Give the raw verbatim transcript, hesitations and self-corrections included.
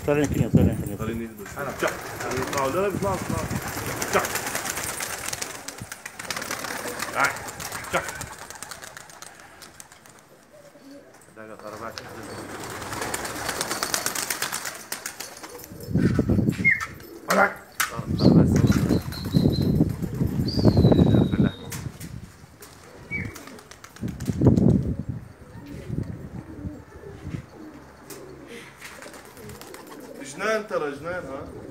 طالعين كلين طالعين كلين طالعين يهدوا شح يطلعوا لا بيطلعوا بيطلعوا شح تعال شح دقة ضربات ضربات جنان ترى جنان ها